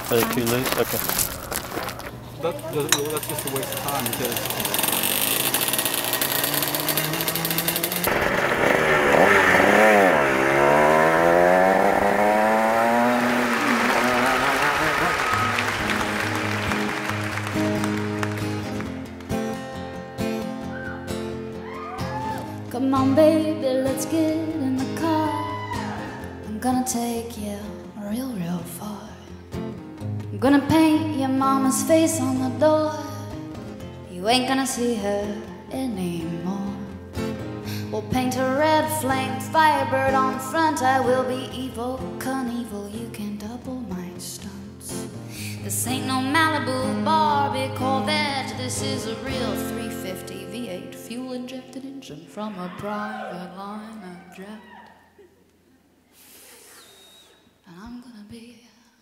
Are they too loose? Okay. That's just a waste of time because come on, baby, let's get in the car. I'm gonna take you real, real far. I'm gonna paint your mama's face on the door. You ain't gonna see her anymore. We'll paint a red flame firebird on front. I will be evil, Knievel. You can double my stunts. This ain't no Malibu Barbie Corvette. This is a real 350 V8 fuel-injected engine from a private line of jet. And I'm gonna be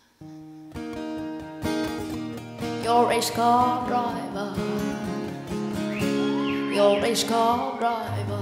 your race car driver, your race car driver.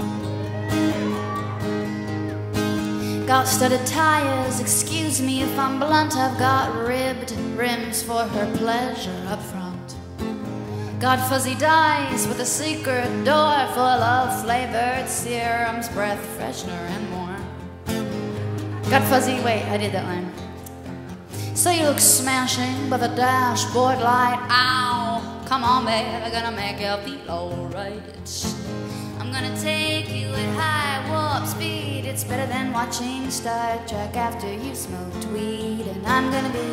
Got studded tires, excuse me if I'm blunt. I've got ribbed rims for her pleasure up front. Got fuzzy dice with a secret door full of flavored serums, breath freshener and more. Got fuzzy, wait, I did that line. So you look smashing by the dashboard light. Ow, come on babe, I'm gonna make you feel alright. I'm gonna take you at high warp speed. It's better than watching Star Trek after you smoked weed. And I'm gonna be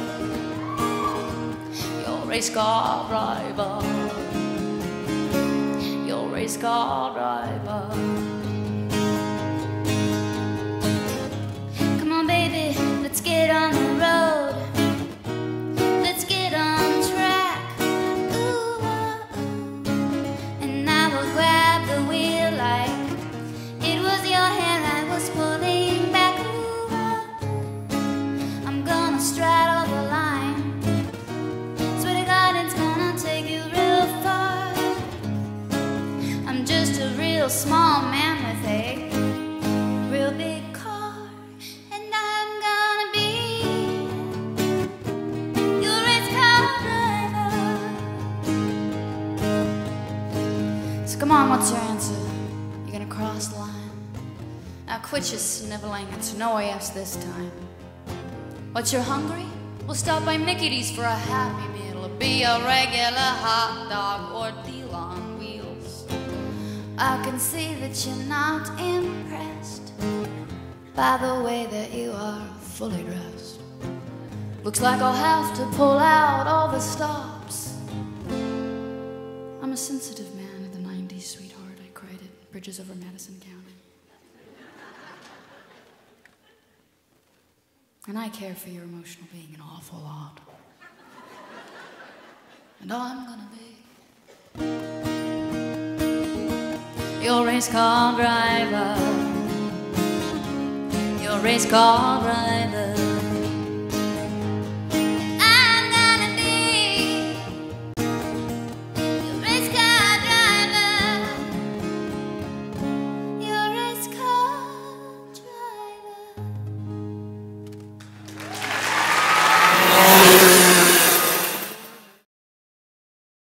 your race car driver, your race car driver. Come on baby, let's get on the road. Let's get on track. Ooh, oh, oh. And I will grab the wheel like it was your hand I was pulling back. Ooh, oh, oh. I'm gonna straddle the line. Swear to God it's gonna take you real far. I'm just a real small man with a real big car. And I'm gonna be your race car driver. So come on, what's your answer? You're gonna cross the line? Now quit your sniveling, it's no yes this time. But you're hungry? We'll stop by Mickey D's for a Happy Meal. It'll be a regular hot dog or deal on wheels. I can see that you're not impressed by the way that you are fully dressed. Looks like I'll have to pull out all the stops. I'm a sensitive man of the 90s, sweetheart. I cried at bridges over Madison County. And I care for your emotional being an awful lot. And I'm gonna be your race car driver, your race car driver.